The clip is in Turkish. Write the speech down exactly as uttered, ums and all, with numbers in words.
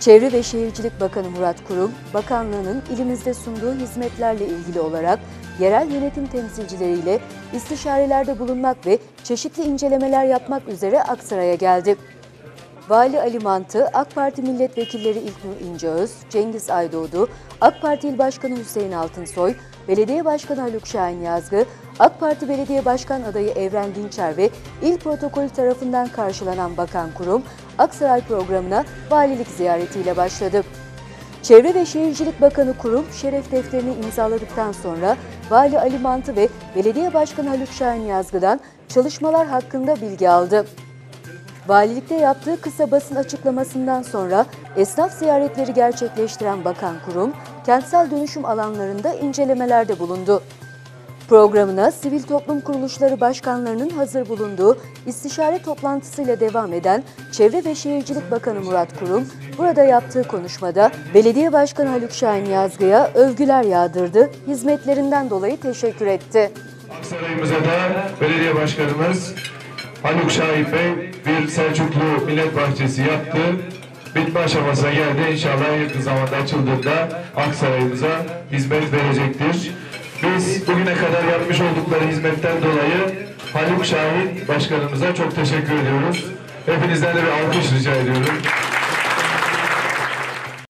Çevre ve Şehircilik Bakanı Murat Kurum, bakanlığının ilimizde sunduğu hizmetlerle ilgili olarak yerel yönetim temsilcileriyle istişarelerde bulunmak ve çeşitli incelemeler yapmak üzere Aksaray'a geldi. Vali Ali Mantı, AK Parti milletvekilleri İlknur İnceöz, Cengiz Aydoğdu, AK Parti İl Başkanı Hüseyin Altınsoy, Belediye Başkanı Haluk Şahin Yazgı, AK Parti Belediye Başkan adayı Evren Dinçer ve İl Protokolü tarafından karşılanan Bakan Kurum, Aksaray programına valilik ziyaretiyle başladı. Çevre ve Şehircilik Bakanı Kurum, şeref defterini imzaladıktan sonra Vali Ali Mantı ve Belediye Başkanı Haluk Şahin Yazgı'dan çalışmalar hakkında bilgi aldı. Valilikte yaptığı kısa basın açıklamasından sonra esnaf ziyaretleri gerçekleştiren Bakan Kurum, kentsel dönüşüm alanlarında incelemelerde bulundu. Programına sivil toplum kuruluşları başkanlarının hazır bulunduğu istişare toplantısıyla devam eden Çevre ve Şehircilik Bakanı Murat Kurum, burada yaptığı konuşmada Belediye Başkanı Haluk Şahin Yazgı'ya övgüler yağdırdı, hizmetlerinden dolayı teşekkür etti. Aksaray'ımıza da Belediye Başkanımız Haluk Şahin Bey bir Selçuklu Millet Bahçesi yaptı. Bitme aşamasına geldi. İnşallah yakın zamanda açıldığında Aksaray'ımıza hizmet verecektir. Biz bugüne kadar yapmış oldukları hizmetten dolayı Haluk Şahin Başkanımıza çok teşekkür ediyoruz. Hepinizden de bir alkış rica ediyorum.